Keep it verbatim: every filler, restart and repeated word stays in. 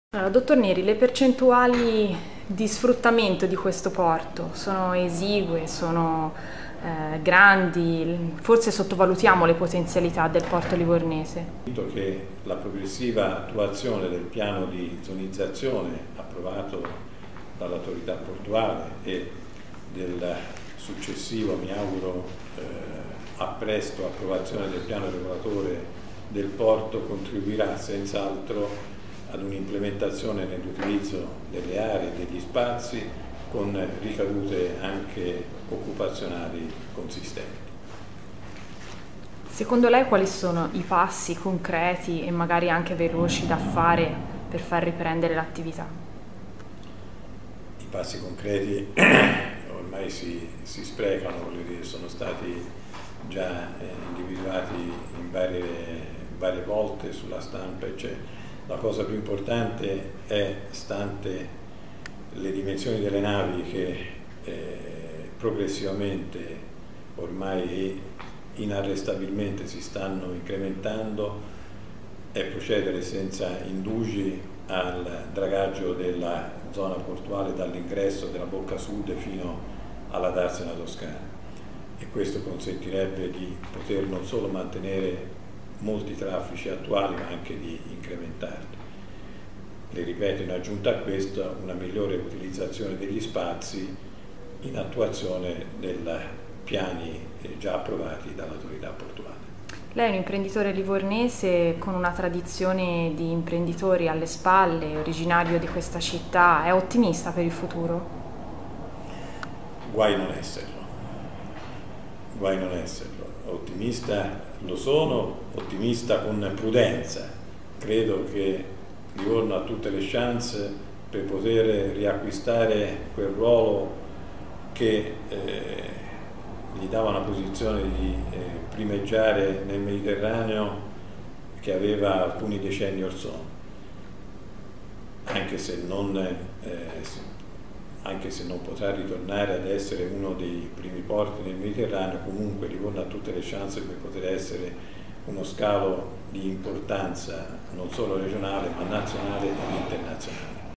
Allora, dottor Neri, le percentuali di sfruttamento di questo porto sono esigue, sono eh, grandi, forse sottovalutiamo le potenzialità del porto livornese. Che la progressiva attuazione del piano di zonizzazione approvato dall'autorità portuale e del successivo, mi auguro, eh, a presto approvazione del piano regolatore del porto contribuirà senz'altro ad un'implementazione nell'utilizzo delle aree e degli spazi con ricadute anche occupazionali consistenti. Secondo lei quali sono i passi concreti e magari anche veloci da fare per far riprendere l'attività? I passi concreti ormai si, si sprecano, sono stati già individuati in varie, varie volte sulla stampa, eccetera. La cosa più importante è, stante le dimensioni delle navi che eh, progressivamente ormai e inarrestabilmente si stanno incrementando, è procedere senza indugi al dragaggio della zona portuale dall'ingresso della bocca sud fino alla Darsena Toscana, e questo consentirebbe di poter non solo mantenere molti traffici attuali ma anche di incrementarli. Le ripeto, in aggiunta a questo, una migliore utilizzazione degli spazi in attuazione dei piani già approvati dall'autorità portuale. Lei è un imprenditore livornese con una tradizione di imprenditori alle spalle, originario di questa città, è ottimista per il futuro? Guai non esserlo, guai non esserlo. Ottimista lo sono, ottimista con prudenza. Credo che Livorno ha tutte le chance per poter riacquistare quel ruolo che eh, gli dava una posizione di eh, primeggiare nel Mediterraneo che aveva alcuni decenni or sono, anche se non, eh, anche se non potrà ritornare ad essere uno dei primi porti nel Mediterraneo. Comunque Livorno ha tutte le chance per poter essere uno scalo di importanza non solo regionale ma nazionale ed internazionale.